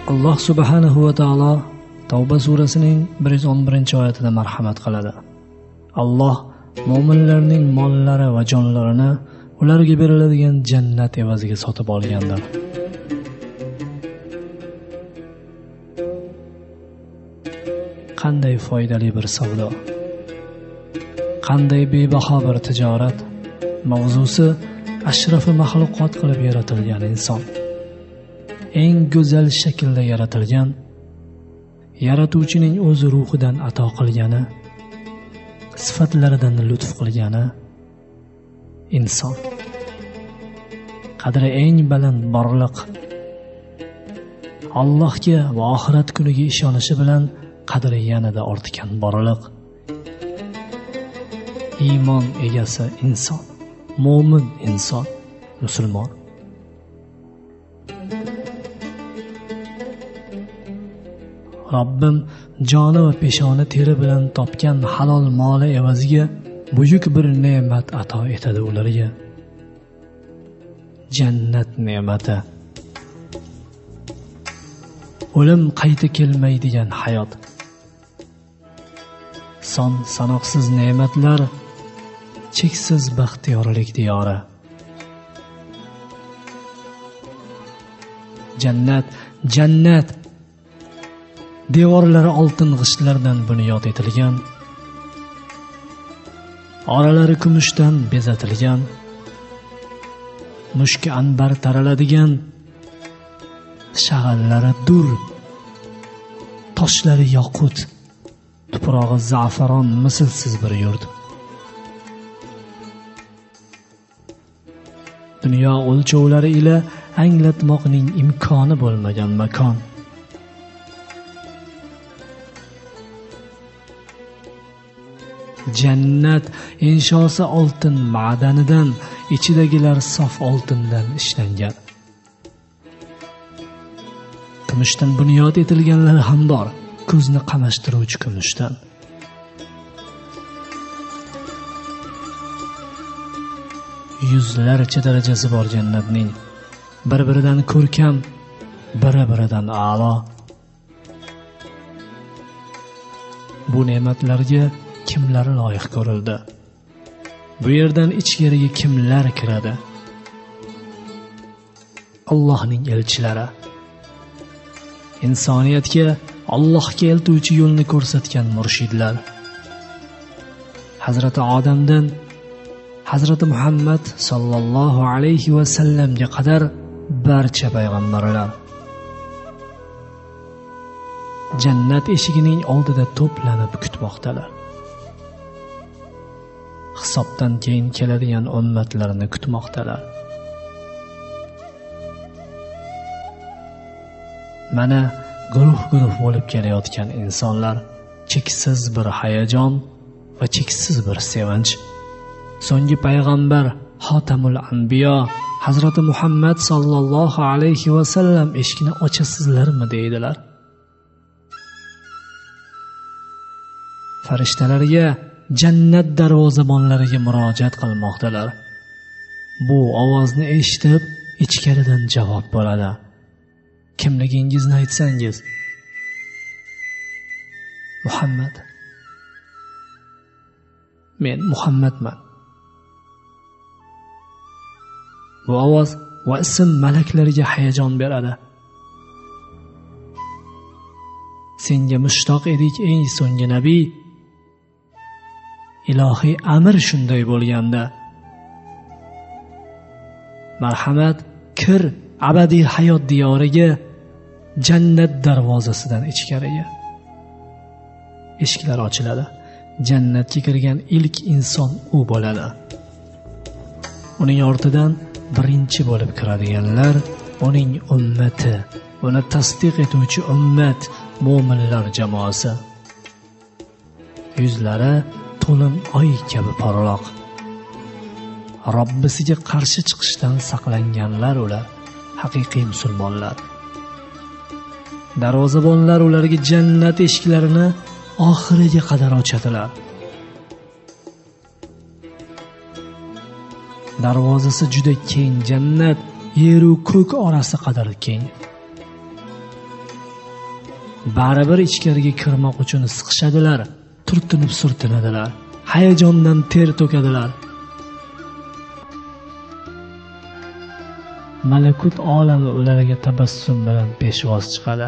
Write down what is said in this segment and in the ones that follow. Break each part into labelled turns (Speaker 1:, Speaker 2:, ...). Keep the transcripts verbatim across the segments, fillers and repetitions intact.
Speaker 1: Alloh subhanahu va taolo Tavba surasining bir yuz o'n birinchi oyatida marhamat qiladi. Alloh mu'minlarning mollari va jonlarini ularga beriladigan jannat evaziga sotib olgandir. Qanday foydali bir savdo, qanday bebaho bir tijorat. Mavzusi ashrafi maxluqot qilib yaratilgan inson, eng go'zal shaklda yaratilgan, yaratuvchining o'zi ruhidan ato qilgani, sifatlaridan lutf qilgani inson. Qadri eng baland borliq, Allohga va oxirat kuniga ishonishi bilan qadri yanada ortgan borliq. Iymon egasi inson, mo'min inson, musulmon. Robbim joni va peshona teri bilan topgan halol moli evaziga buyuk bir ne'mat ato etadi ularga. Jannat ne'mati. O'lim qayta kelmaydigan hayot. Son sanoqsiz ne'matlar, cheksiz baxtiyorlik diyori. Jannat, jannat devorlari oltin g'ishtlardan bunyod etilgan, oralari kumushdan bezatilgan, mushki anbar taraladigan, shag'allari dur, toshlari yoqut, tuprog'i za'faron mislsiz bir yurt. Dunyo o'lchovlari ila anglatmoqning imkoni bo'lmagan makon. Jannat inshosi oltin ma'danidan, ichidagilar sof oltindan ishlangan. Kumushdan bunyod etilganlari ham bor, ko'zni qamashtiruvchi kumushdan. Yuzlarcha darajasi bor jannatning, bir-biridan ko'rkam, biri-biridan a'lo. Bu ne'matlarga kimlar loyiq ko'rildi? Bu yerdan ichkariga kimlar kiradi? Allohning elchilari, insoniyatga Allohga eltuvchi yo'lni ko'rsatgan murshidlar. Hazrati Odamdan Hazrati Muhammad sallallohu alayhi va sallamga qadar barcha payg'ambarlar jannat eshigining oldida to'planib kutmoqdalar. Hisobdan keyin keladigan ummatlarni kutmoqdalar. Mana guruh-guruh bo'lib kelayotgan insonlar, cheksiz bir hayajon va cheksiz bir sevinch. So'nggi payg'ambar Xotamul Anbiyo Hazrati Muhammad sallallohu alayhi va sallam eshikni ochasizlarmi deydilar. Farishtalarga, jannat darvozabonlariga murojaat qilmoqdalar. Bu ovozni eshitib, ichkaridan javob bo'ladi. Kimligingizni aytsangiz? Muhammad. Men Muhammadman. Bu ovoz va ism malaklariga hayajon beradi. Senga mushtoq edik ey so'nggi nabiy. Ilohiy amr shunday bo'lganda, marhamat, kir abadiy hayot diyoriga, jannat darvozasidan ichkariga. Eshiklar ochiladi. Jannatga kirgan ilk inson u bo'ladi. Uning ortidan birinchi bo'lib kiradiganlar uning ummati, uni tasdiq etuvchi ummat, mu'minlar jamoasi. Yuzlari to'lin oy kabi porloq. Robbisiga qarshi chiqishdan saqlanganlar ular, haqiqiy musulmonlar. Darvozabonlar ularga jannat eshiklarini oxiriga qadar ochadilar. Darvozasi juda keng jannat, yer u ko'k orasi qadar keng. baribir ichkariga kirmoq uchun siqishadilar, turtinib surtinadilar, hayajondan ter to'kadilar. Malakut olami ularga tabassum bilan peshvoz chiqadi.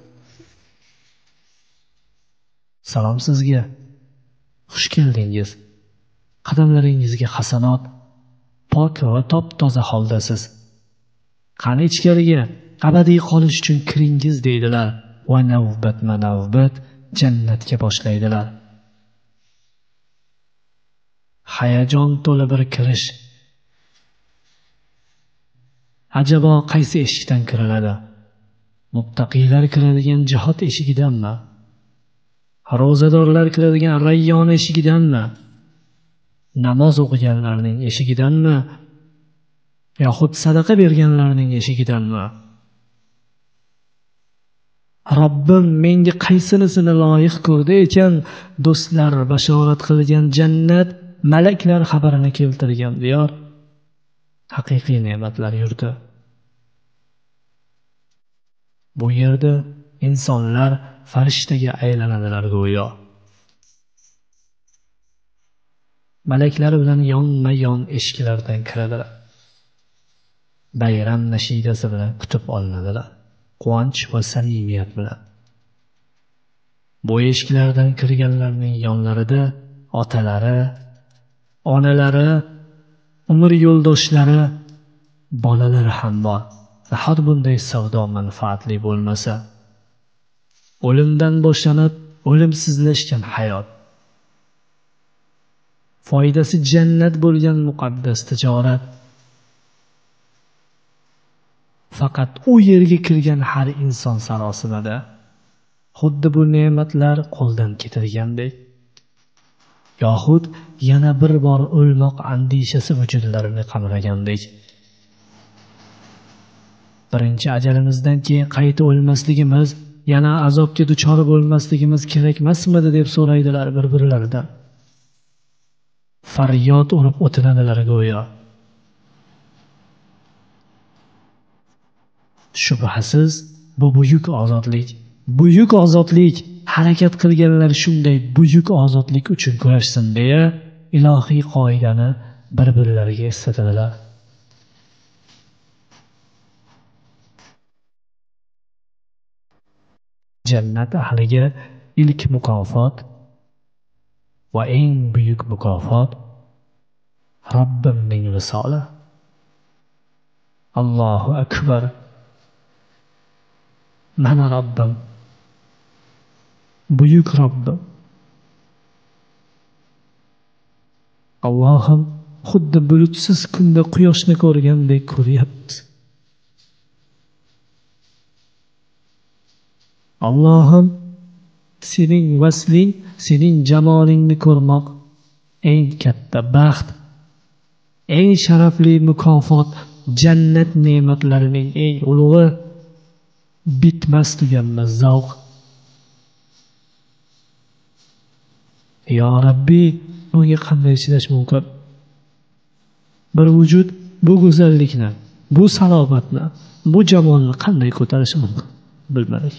Speaker 1: Salom sizga. Xush keldingiz. Qadamlaringizga hasanot, pok va top-toza holdasiz. Qani ichkariga, abadiy qolish uchun kiringiz deydilar va navbatma-navbat jannatga boshlaydilar. Hayajon to'la bir kirish. Ajabo qaysi eshikdan kiriladi? Muttaqiylar kiradigan jihod eshigidanmi? Ro'zadorlar kiradigan Rayyon eshigidanmi? Namoz o'qiganlarning eshigidanmi? Yoxud sadaqa berganlarning eshigidanmi? Robbim menga qaysinisini loyiq ko'rdi ekan, do'stlar bashorat qilgan jannat, malaklar xabarini keltirgan diyor, haqiqiy ne'matlar yurdi. Bu yerda insonlar farishtaga aylanadilar go'yo. Malaklar bilan yonma-yon eshiklardan kiradilar. Bayram nashidasi bilan kutib olinadilar. Quvonch va samimiyat bilan. Bu eshiklardan kirganlarning yonlarida otalari, onalari, umr yo'ldoshlari, bolalari ham bor. Nahot bunday savdo manfaatli bo'lmasa? O'limdan boshlanib, o'limsizlashgan hayot. Foydasi jannat bo'lgan muqaddas tijorat. Faqat u yerga kirgan har inson sarosimada xuddi bu ne'matlar qo'ldan ketilgandek, yoxud yana bir bor o'lmoq andishasi vujudlarini qamragandek. Birinchi ajalimizdan keyin qayta o'lmasligimiz, yana azobga duchor bo'lmasligimiz kerakmasmidi deb so'raydilar bir-birlaridan. Faryod urib o'tinadilar go'yo. Shubhasiz, bu buyuk ozodlik. Buyuk ozodlik, harakat qilganlar shunday buyuk ozodlik uchun kurashsin deya ilohiy qoidani bir-birlariga eslatadilar. Jannat ahliga ilk mukofot va eng buyuk mukofot Robbimning visoli. Allohu akbar. Mana Robbim, buyuk Robbim. Allohim xuddi bulutsiz kunda quyoshni ko'rgandek ko'ryapti. Allohim, sening vasling, sening jamolingni ko'rmoq eng katta baxt, eng sharafli mukofot, jannat ne'matlarining eng ulug'i, bitmas tuganmas zavq. Ya Rabbi, bunga qanday chidash mumkin? Bir vujud bu go'zallikni, bu salobatni, bu jamolni qanday ko'tarishi mumkin? Bilmadik.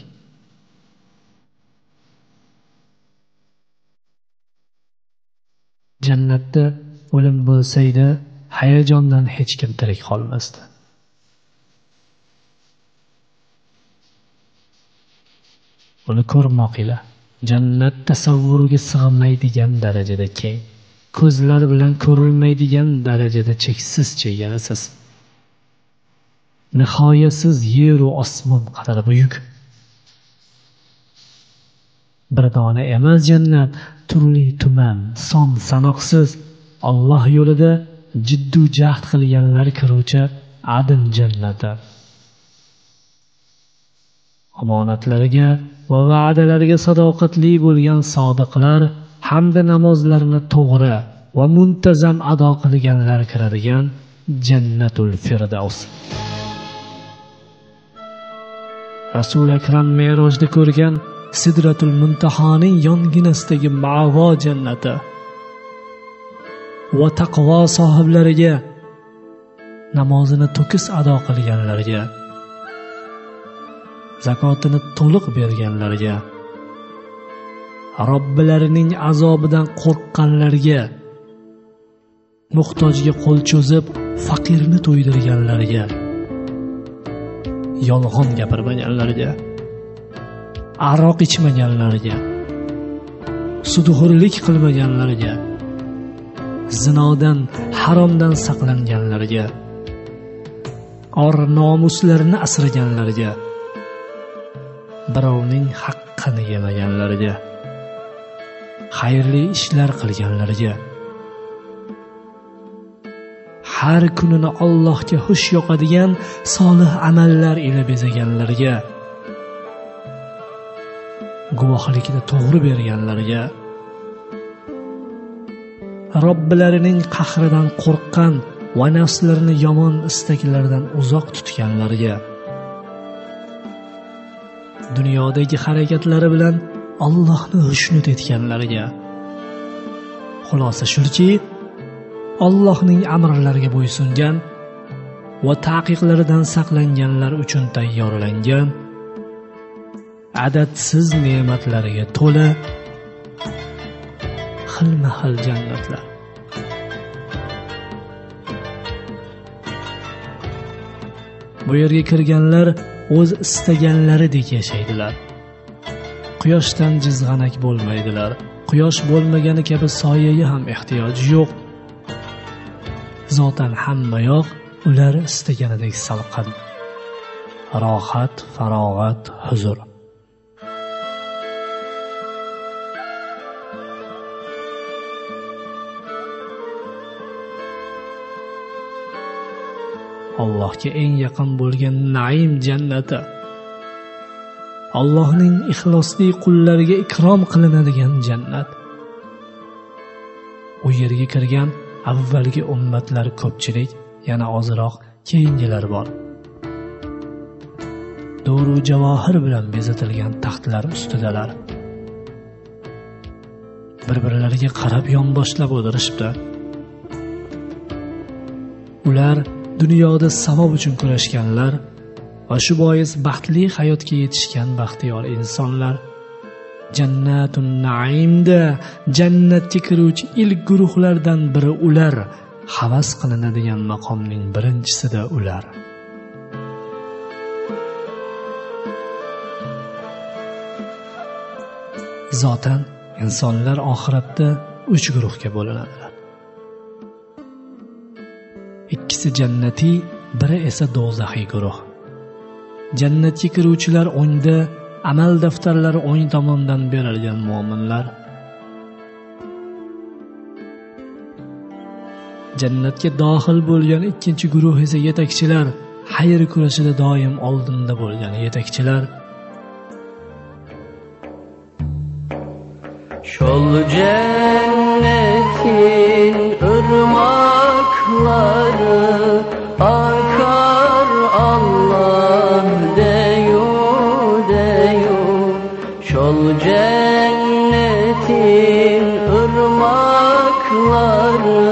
Speaker 1: Jannatda o'lim bo'lsaydi, hayajondan hech kim tirik qolmasdi. Uni ko'rmoq ila jannat tasavvurga sig'maydigan darajada keng, ko'zlar bilan ko'rilmaydigan darajada cheksiz chegarasiz, nihoyasiz yer va osmon qadar buyuk. Bir dona emas jannat, turli tuman, son sanoqsiz Alloh yo'lida jiddu jahd qilganlar kiruvchi adn jannati. Omonatlariga va va'dalariga sadoqatli bo'lgan sodiqlar hamda namozlarini to'g'ri va muntazam ado qilganlar kiradigan Jannatul Firdavs. Rasul akram Me'rojda ko'rgan Sidratul Muntahoning yonginasidagi Ma'vo jannati va taqvo sohiblariga, namozini to'kis ado qilganlarga, zakotini to'liq berganlarga, Robbilarining azobidan qo'rqqanlarga, muhtojga qo'l cho'zib faqirni to'ydirganlarga, yolg'on gapirmaganlarga, aroq ichmaganlarga, sudxo'rlik qilmaganlarga, zinodan, haromdan saqlanganlarga, or nomuslarini asraganlarga, birovning haqqini yemaganlarga, xayrli ishlar qilganlarga, har kunini Allohga xush yoqadigan solih amallar ila bezaganlarga, guvohlikni to'g'ri berganlarga, Robbilarining qahridan qo'rqqan va nafslarini yomon istaklardan uzoq tutganlarga, dunyodagi harakatlari bilan Allohni xushnud etganlarga, xulosa shuki, Allohning amrlariga bo'ysungan va taqiqlaridan saqlanganlar uchun tayyorlangan adadsiz ne'matlariga to'la xilma-xil jannatlar. Bu yerga kirganlar o'z istaganlaridek yashaydilar. Quyoshdan jizg'anak bo'lmaydilar. Quyosh bo'lmagani kabi soyaga ham ehtiyoji yo'q. Zotan hammayoq ular istaganidek salqin. Rohat, farog'at, huzur. Allohga eng yaqin bo'lgan naim jannati. Allohning ixlosli qullariga ikrom qilinadigan jannat. U yerga kirgan avvalgi ummatlar ko'pchilik, yana ozroq keyingilar bor. Do'ru javohir bilan bezatilgan taxtlar ustidalar. Bir-birlariga qarab yonboshlab o'tirishibdi. Ular dunyoda savob uchun kurashganlar va shu bois baxtli hayotga yetishgan baxtiyor insonlar. Jannatun naimda jannatga kiruvchi ilk guruhlardan biri ular, havas qilinadigan maqomning birinchisida ular. Zotan insonlar oxiratda uch guruhga bo'linadilar. Ikkisi jannatiy, biri esa do'zaxiy guruh. Jannatga kiruvchilar o'ngda, amal daftarlari o'ng tomondan berilgan mu'minlar. Jannatga dohil bo'lgan ikkinchi guruh esa yetakchilar, xayr kurashida doim oldinda bo'lgan yetakchilar.
Speaker 2: Şol cennetin ırmakları akar Allah deyu deyu. Şol cennetin ırmakları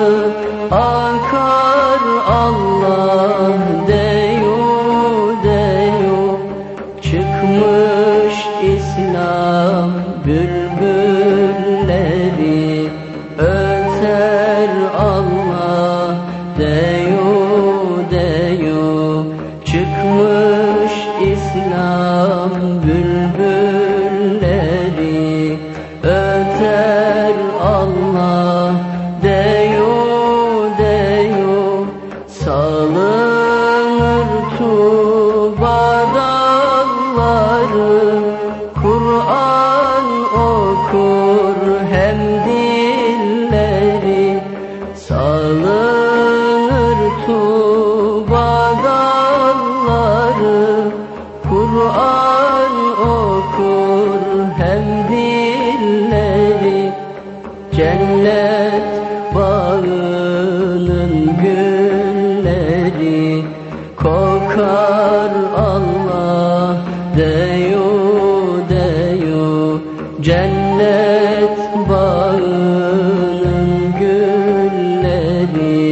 Speaker 2: akar Allah deyu deyu. Çıkmış İslam bülbülleri öter Allah deyu deyu. Çıkmış İslam bülbülleri öter Allah deyu deyu. Salınır tuba dalları, Kur'an okur hem dilleri. Salınır tuba dalları, Kur'an okur hem dilleri. Cennet bağının gülleri kokar Allah deyu deyu. Cennet bağının gülleri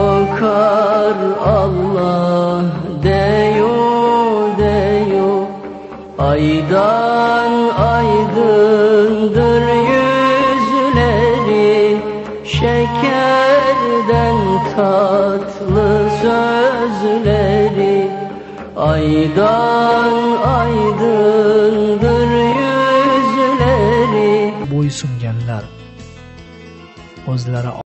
Speaker 2: kokar Allah deyu deyu. şekerden tatlı sözleri, aydan aydındır yüzleri.
Speaker 1: Bo'ysunganlar o'zlari